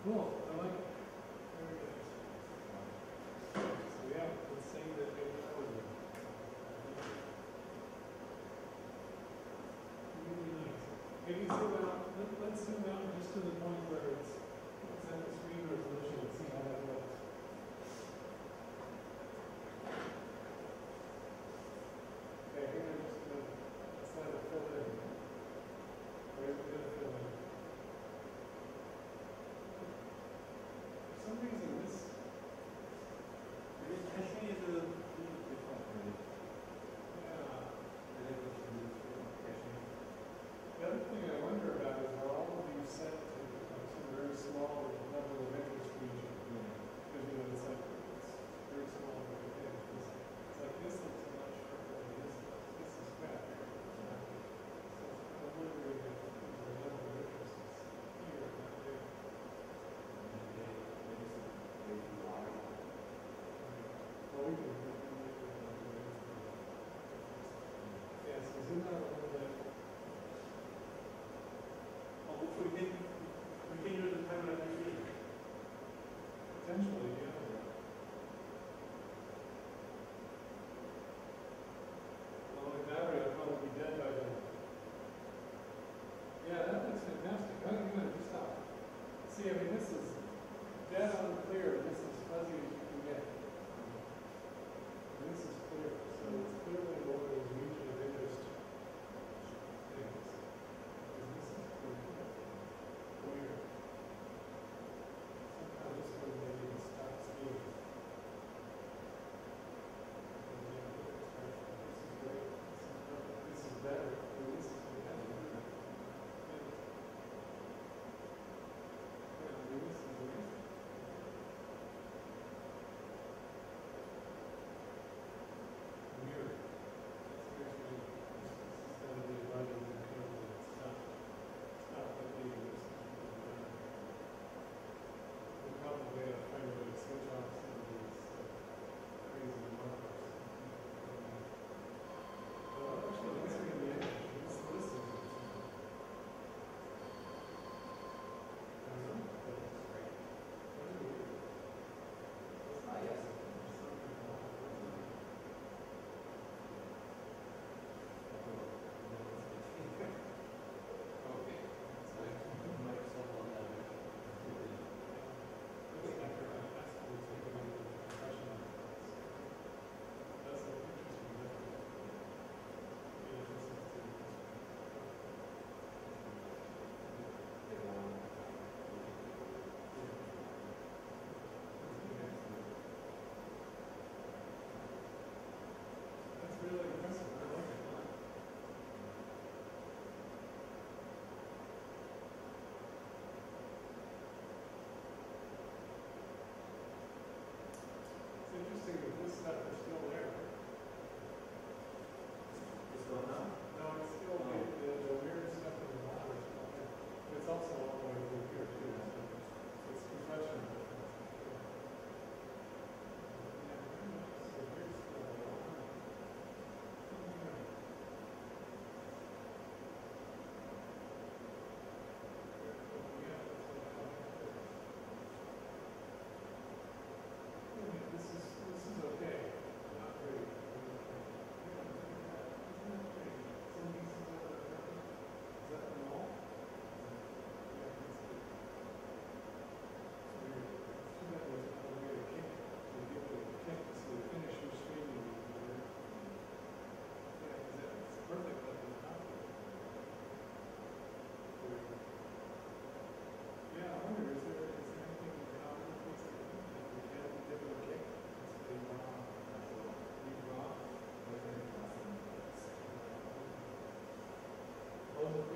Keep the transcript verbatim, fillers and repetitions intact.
Cool. I like it. Very good. So yeah, let's sing that maybe that was it. Really nice. Maybe zoom out. Let, let's zoom out just to the point where it's, it's at the screen resolution and see how that looks. Okay, here I'm just going to let's let it fill in. Where's it going to fill in? For some reason, this. Maybe caching is a little different, maybe. Yeah. Maybe we should use caching. The other thing I wonder about is are all of these set to like, some very small level of interest region? Because you know, it's like it's very small. It's, it's like this looks a lot sharper than this looks. This is fat. So I'm wondering if there's a level of interest here, not there. Maybe it's way too large. Well, we can. Yeah, so zoom out a little bit. Oh, we can, we can use the timeline next week. Potentially, yeah. Well, the battery will probably be dead by then. Yeah, that looks fantastic. Oh, you know, just stop. See, I mean, this is dead on clear. This is fuzzy as you can get. And this is clear, so it's clearly one of those region of interest things. And this is pretty weird. Somehow this one maybe stops being. This is great. This is perfect. This is better. I mean, this is fantastic. Yeah, I mean, this is amazing. Weird. That's actually, this is going to be running the code and it's not, it's not updating this. We'll probably have to find a way to switch off some of these uh, crazy markups. Well, actually, that's going to be interesting. This, this is interesting. I don't know, but it's great. Very weird. It's not yes. There's something wrong. Okay. So Microsoft will have it. Looks like you're going to ask me to take a look at the compression on this. That's an interesting difference. Yeah, this is the That's really impressive. I like it a lot. It's interesting that this stuff is still there. It's going on. No, it's still the, the, the weird stuff in the water is still there. But it's also all the way through here too. So it's compression. Yeah, very nice. So here's the water. Yeah, that's what I like. This is this is okay. Not great. Isn't that great? Some pieces of the is that the mall? Yeah, that's good. It's weird. It's too bad there's not a way to kick it. To give it a kick so the finish your streaming is there. Yeah, because it's perfect like the top of it. Weird. Yeah, I wonder, is there, is there anything in common with these things that we can give it a kick? It's a raw, leave raw. What's the name? Well,